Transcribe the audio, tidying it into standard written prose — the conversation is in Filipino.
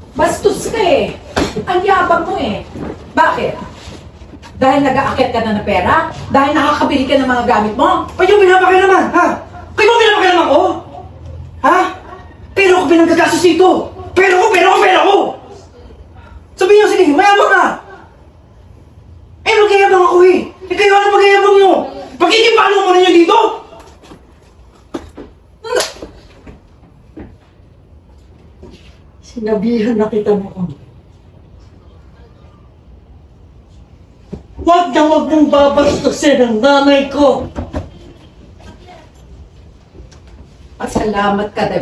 Bastos ka eh. Ang yabang mo eh. Bakit? Dahil nag-aakyat ka na ng pera? Dahil nakakabili ka ng mga gamit mo? Ba't yung pinapakilaman, ha? Kayo ba pinapakilaman ko? Ha? Pero ako pinanggagastos dito! Pero ko! Sabihin niyo, sige, mayabang na! Eh, magayabang ako eh! Eh, kayo ano magayabang niyo? Pagkikipalo mo na niyo dito? Sinabihan na kita noon. Huwag mong babastusin ang nanay ko! Pasalamat ka,